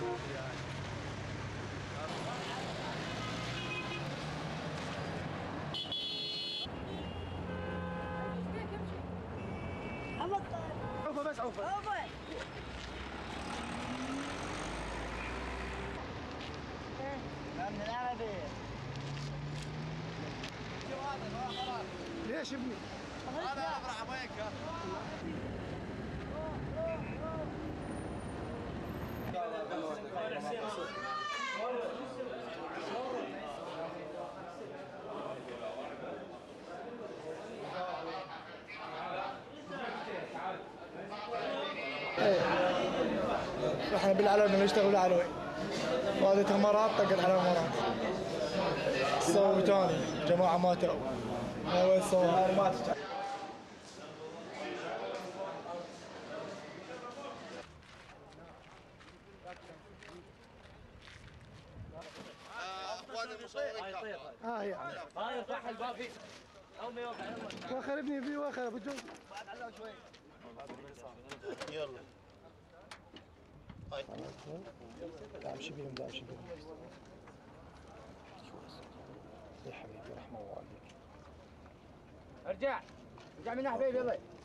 عوفه بس عوفه. من العربي. ليش ابني؟ انا افرح ابويك. احنا بالعلوي نشتغل بالعلوي. وهذه تمرات طق على مرات. صوتوني جماعة ماتوا. وين صوت؟ ماتت. اخوان المصورين هي هاي ارفع الباب فيه او ما يوقع. واخر ابني فيه واخر ابو جوز بعد علقه شوي. يلا هاي امشي بيهم امشي بيهم يا حبيبي رحمه الله عليك. ارجع من حبيبي يلا.